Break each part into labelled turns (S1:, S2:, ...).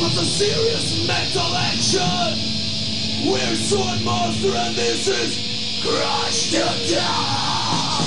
S1: was a serious mental action. We're Swordmaster and this is Crush to Death.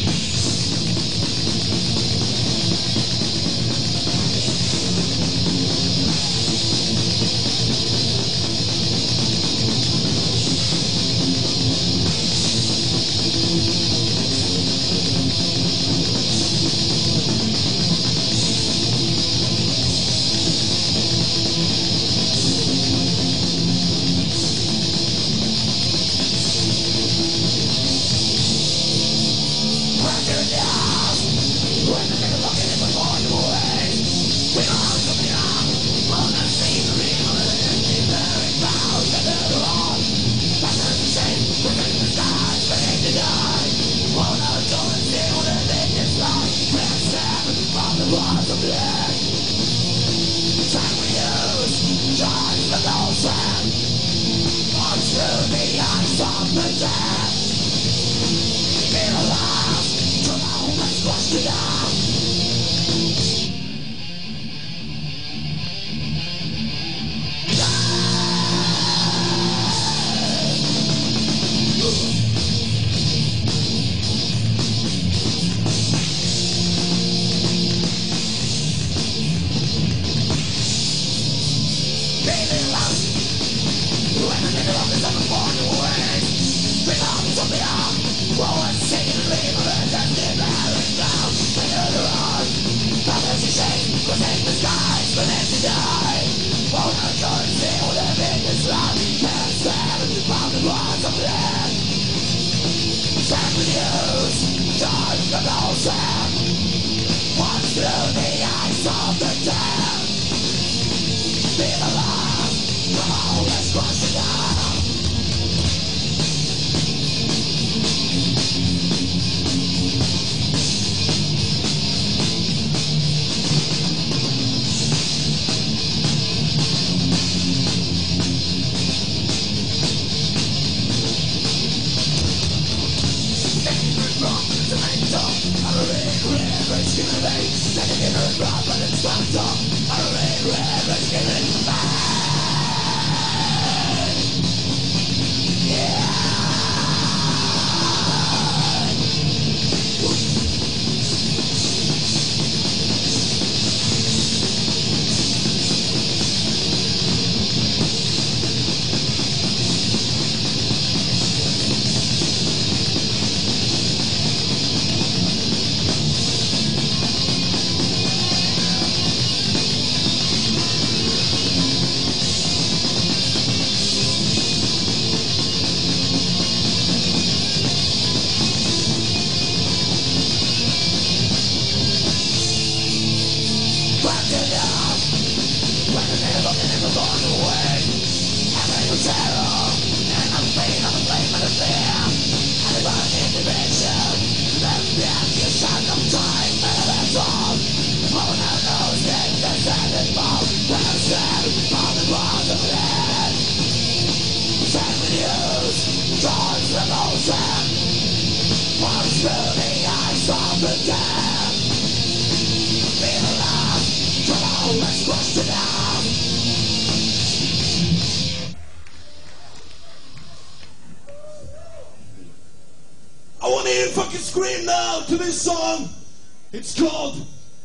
S1: I want to hear you fucking scream now to this song. It's called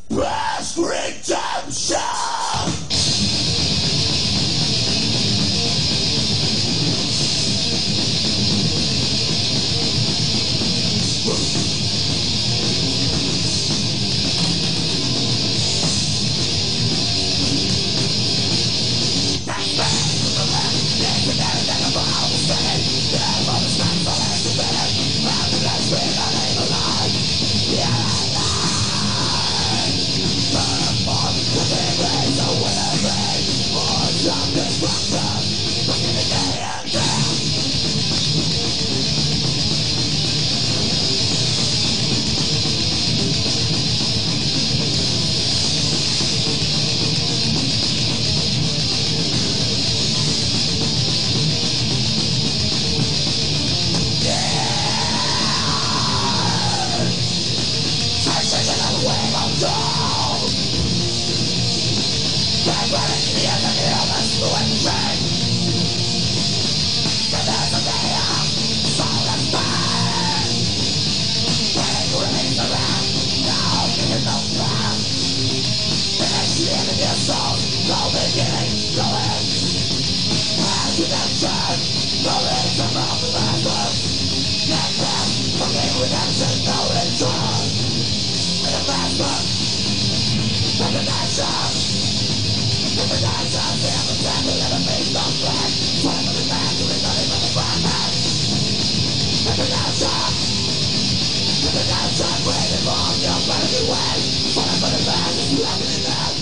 S1: Past Redemption. Back, back, yeah, yeah. no beginning, no end. As redemption, no reason of the masters. Get them, forgive redemption, no return. In the master, recognition. Recognition, the understand the enemies don't flag. Fight for the man to return it from the brightness. Recognition, recognition, waiting for your better way. Fight for the man who's looking in them.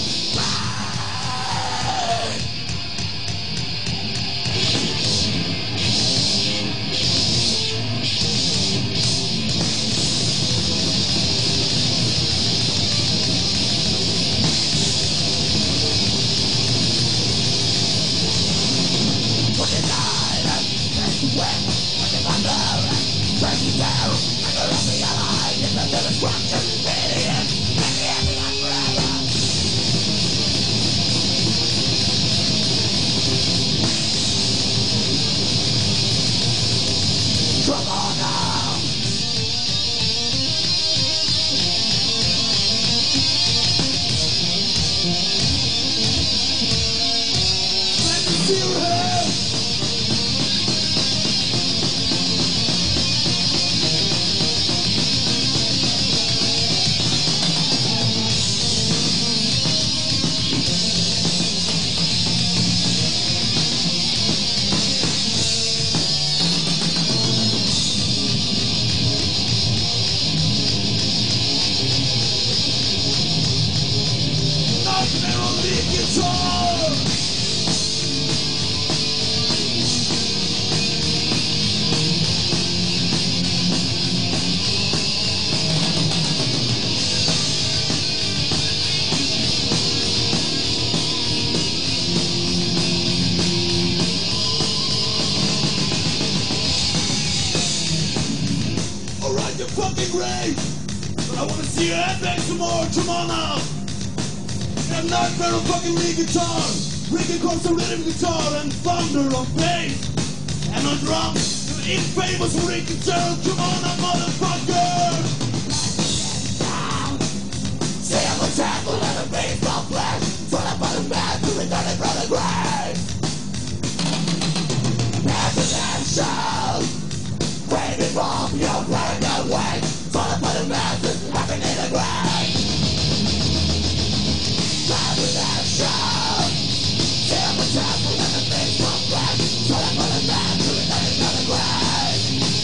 S1: Come on now. Let me see your head. Guitar! Alright, you're fucking great! But I wanna see your head bang some more, come on now! A nightmare of fucking lead guitar, rigging comes a rhythm guitar and thunder of bass, and on drums, an infamous rig guitar. Come on, now, motherfucker! See I'm a temple and a baseball flash, full up on the man to return it from the grave. Imagination, waiting for your brain away, full up on the man to happen in the grave. Redemption, tear the temple and the face from black. So I put a man to return it from the grave.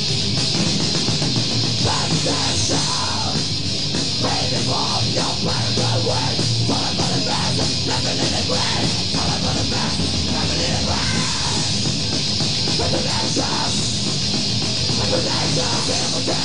S1: Redemption, waiting for your plan away. So I put a man to nothing in the grave. So I put a man to nothing in the grave. Redemption, tear the temple.